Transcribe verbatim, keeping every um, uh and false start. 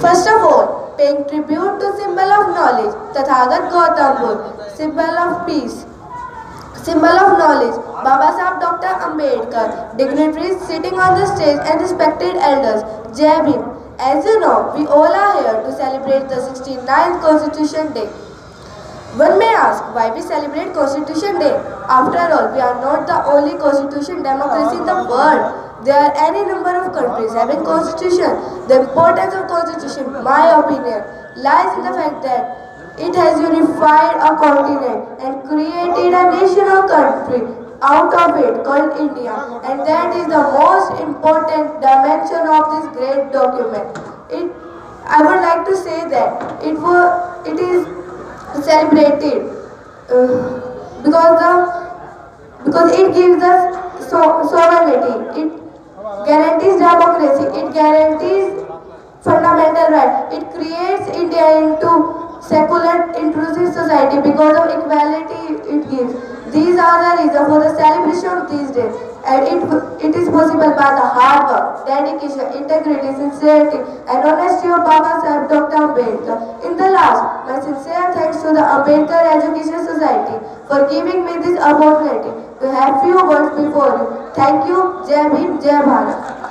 First of all, paying tribute to symbol of knowledge, Tathagat Gautam Buddha, symbol of peace. Symbol of knowledge, Baba Sahib Doctor Ambedkar, dignitaries sitting on the stage and respected elders, Jai Bhim. As you know, we all are here to celebrate the sixty-ninth Constitution Day. One may ask why we celebrate Constitution Day. After all, we are not the only constitution democracy in the world. There are any number of countries having constitution. The importance of constitution, my opinion, lies in the fact that it has unified a continent and created a nation or country out of it called India. And that is the most important dimension of this great document. It, I would like to say that it, was, it is celebrated uh, because the because it gives us so, sovereignty, it guarantees democracy, it guarantees fundamental right, it creates India into secular inclusive society because of equality it gives. These are the reasons for the celebration of these days, and it, it is possible by the hard work, dedication, integrity, sincerity and honesty of Baba Sahib Doctor Ambedkar. In the last, my sincere thanks to the Ambedkar Education Society for giving me this opportunity to have few words before you. Thank you. Jai Bhim, Jai Bharat.